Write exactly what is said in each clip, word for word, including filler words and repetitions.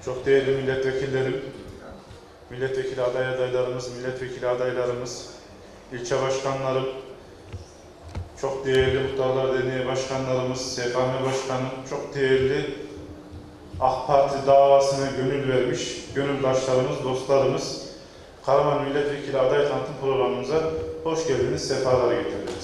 çok değerli milletvekillerim, milletvekili aday adaylarımız, milletvekili adaylarımız, ilçe başkanlarım, çok değerli Muhtarlar Derneği başkanlarımız, S K M Başkanım, çok değerli AK Parti davasına gönül vermiş gönüldaşlarımız, dostlarımız, Karaman Milletvekili aday tanıtım programımıza hoş geldiniz, sefalar getirdiniz.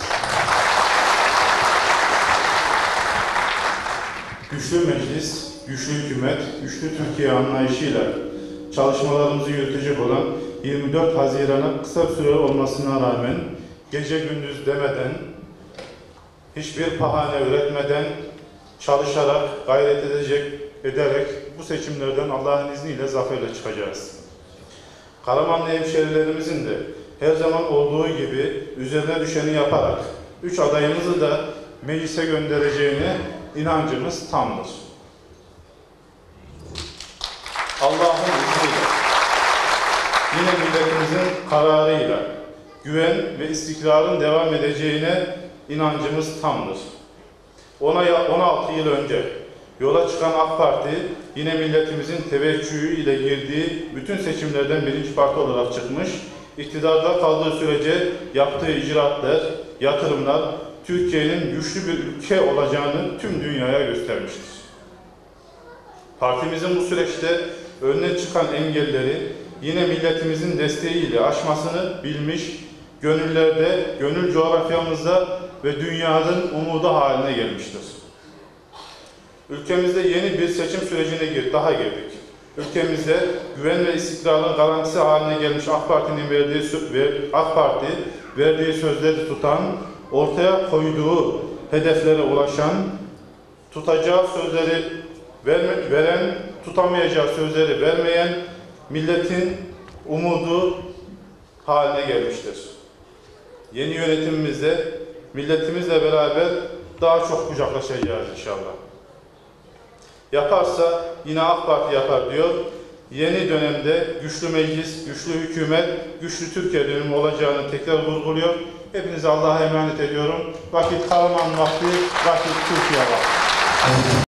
Güçlü meclis, güçlü hükümet, güçlü Türkiye anlayışıyla çalışmalarımızı yürütecek olan yirmi dört Haziran'a kısa süre olmasına rağmen gece gündüz demeden, hiçbir bahane üretmeden, çalışarak, gayret edecek, ederek bu seçimlerden Allah'ın izniyle zaferle çıkacağız. Karamanlı hemşehrilerimizin de her zaman olduğu gibi üzerine düşeni yaparak üç adayımızı da meclise göndereceğine inancımız tamdır. Allah'ın izniyle, yine milletimizin kararıyla güven ve istikrarın devam edeceğine inancımız tamdır. on altı yıl önce yola çıkan AK Parti, yine milletimizin teveccühü ile girdiği bütün seçimlerden birinci parti olarak çıkmış, iktidarda kaldığı sürece yaptığı icraatlar, yatırımlar, Türkiye'nin güçlü bir ülke olacağını tüm dünyaya göstermiştir. Partimizin bu süreçte önüne çıkan engelleri yine milletimizin desteğiyle aşmasını bilmiş, gönüllerde, gönül coğrafyamızda ve dünyanın umudu haline gelmiştir. Ülkemizde yeni bir seçim sürecine gir, daha girdik. Ülkemizde güven ve istikrarın garantisi haline gelmiş AK Parti'nin verdiği AK Parti verdiği sözleri tutan, ortaya koyduğu hedeflere ulaşan, tutacağı sözleri verme, veren, tutamayacağı sözleri vermeyen milletin umudu haline gelmiştir. Yeni yönetimimizde milletimizle beraber daha çok kucaklaşacağız inşallah. Yaparsa yine AK Parti yapar diyor. Yeni dönemde güçlü meclis, güçlü hükümet, güçlü Türkiye dönemi olacağını tekrar vurguluyor. Hepinize Allah'a emanet ediyorum. Vakit Karaman vakti, vakit Türkiye vakti.